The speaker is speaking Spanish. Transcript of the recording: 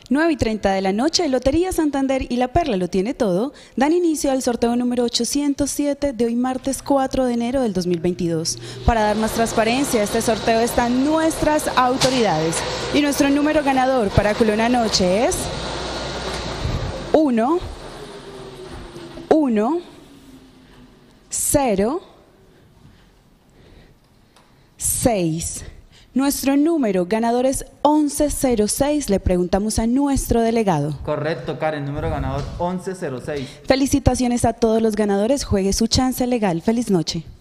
9:30 de la noche, Lotería Santander y La Perla lo tiene todo, dan inicio al sorteo número 807 de hoy martes 4 de enero del 2022. Para dar más transparencia a este sorteo están nuestras autoridades. Y nuestro número ganador para Culona Noche es 1, 1, 0, 6. Nuestro número ganador es 1106. Le preguntamos a nuestro delegado. Correcto, Karen, número ganador 1106. Felicitaciones a todos los ganadores. Juegue su chance legal. Feliz noche.